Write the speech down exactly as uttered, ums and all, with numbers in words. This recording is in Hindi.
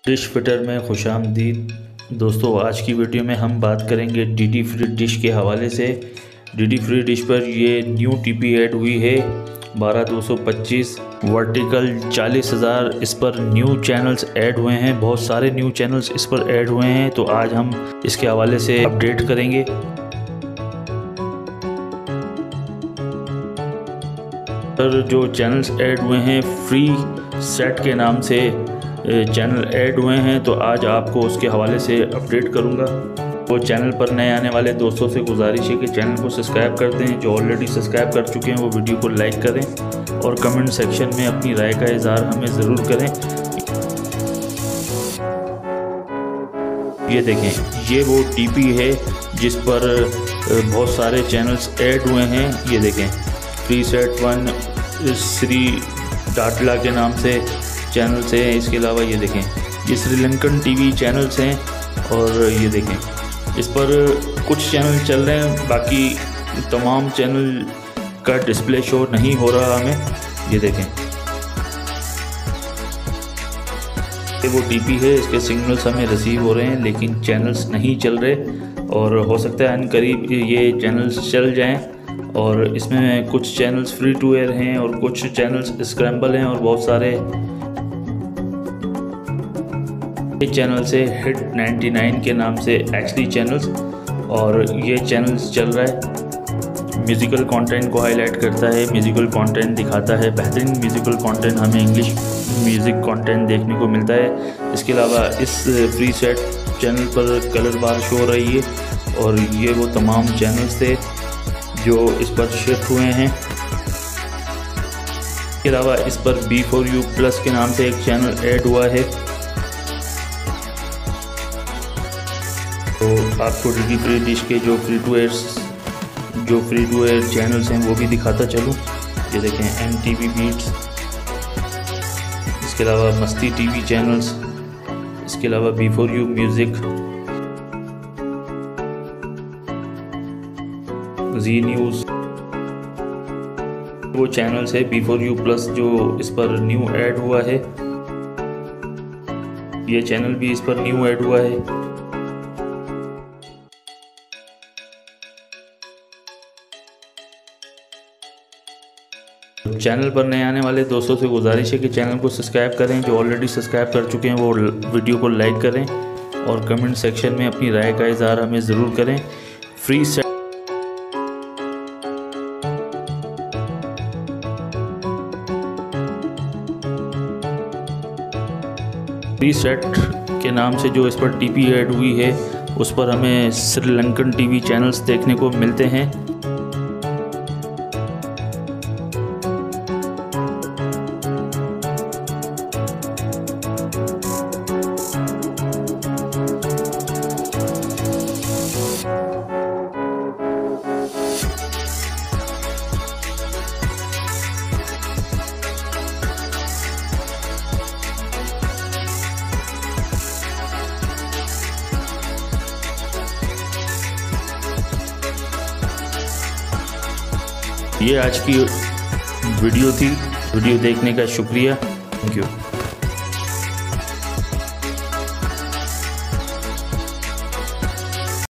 डिश फिटर में खुशामदीद दोस्तों। आज की वीडियो में हम बात करेंगे डीडी फ्री डिश के हवाले से। डीडी फ्री डिश पर ये न्यू टीपी ऐड हुई है बारह दो सौ पच्चीस वर्टिकल चालीस हज़ार। इस पर न्यू चैनल्स ऐड हुए हैं, बहुत सारे न्यू चैनल्स इस पर ऐड हुए हैं। तो आज हम इसके हवाले से अपडेट करेंगे। पर जो चैनल्स ऐड हुए हैं फ्री सेट के नाम से चैनल ऐड हुए हैं, तो आज आपको उसके हवाले से अपडेट करूंगा। वो चैनल पर नए आने वाले दोस्तों से गुजारिश है कि चैनल को सब्सक्राइब कर दें। जो ऑलरेडी सब्सक्राइब कर चुके हैं वो वीडियो को लाइक करें और कमेंट सेक्शन में अपनी राय का इजहार हमें ज़रूर करें। ये देखें, ये वो टीपी है जिस पर बहुत सारे चैनल्स ऐड हुए हैं। ये देखें, फ्री सेट वन श्री डाटला के नाम से चैनल्स हैं। इसके अलावा ये देखें, ये श्रीलंकन टीवी चैनल्स हैं। और ये देखें, इस पर कुछ चैनल चल रहे हैं, बाकी तमाम चैनल का डिस्प्ले शो नहीं हो रहा हमें। ये देखें, ये वो टीपी है, इसके सिग्नल्स हमें रिसीव हो रहे हैं लेकिन चैनल्स नहीं चल रहे। और हो सकता है अनकरीब ये चैनल्स चल जाएं। और इसमें कुछ चैनल्स फ्री टू एयर हैं और कुछ चैनल्स स्क्रैम्बल हैं। और बहुत सारे चैनल से हिट निन्यानवे के नाम से एचडी चैनल्स, और ये चैनल्स चल रहा है। म्यूज़िकल कंटेंट को हाईलाइट करता है, म्यूज़िकल कंटेंट दिखाता है, बेहतरीन म्यूज़िकल कंटेंट हमें इंग्लिश म्यूज़िक कंटेंट देखने को मिलता है। इसके अलावा इस फ्री सेट चैनल पर कलर बार शो हो रही है। और ये वो तमाम चैनल्स थे जो इस पर शिफ्ट हुए हैं। इसके अलावा इस पर बी फोर यू प्लस के नाम से एक चैनल ऐड हुआ है। तो आपको डीडी फ्री डिश के जो फ्री टू एयर जो फ्री टू एयर चैनल्स हैं वो भी दिखाता चलूँ। ये देखें, एम टी वी बीट्स, इसके अलावा मस्ती टीवी चैनल्स, इसके अलावा B four U music, Zee news, वो चैनल्स है। बी फोर यू प्लस जो इस पर न्यू ऐड हुआ है, ये चैनल भी इस पर न्यू ऐड हुआ है। चैनल पर नए आने वाले दोस्तों से गुजारिश है कि चैनल को सब्सक्राइब करें। जो ऑलरेडी सब्सक्राइब कर चुके हैं वो वीडियो को लाइक करें और कमेंट सेक्शन में अपनी राय का इजहार हमें ज़रूर करें। फ्री सेट फ्री सेट के नाम से जो इस पर टीपी ऐड हुई है, उस पर हमें श्रीलंकन टीवी चैनल्स देखने को मिलते हैं। ये आज की वीडियो थी। वीडियो देखने का शुक्रिया। Thank you.